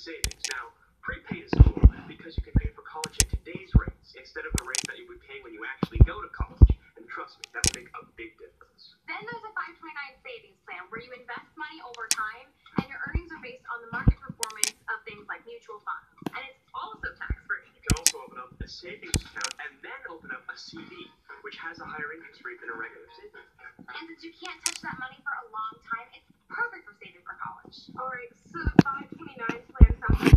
savings. Now, prepaid is cool because you can pay for college at today's rates instead of the rate that you would pay when you actually go to college. And trust me, that will make a big difference. Then there's a 529 savings plan where you invest money over time and your earnings are based on the market performance of things like mutual funds. And it's also tax-free. You can also open up a savings account and then open up a CD, which has a higher interest rate than a regular savings. And since you can't touch that money for a long time, it's perfect for saving for college. Alright, so the 529 plan sounds like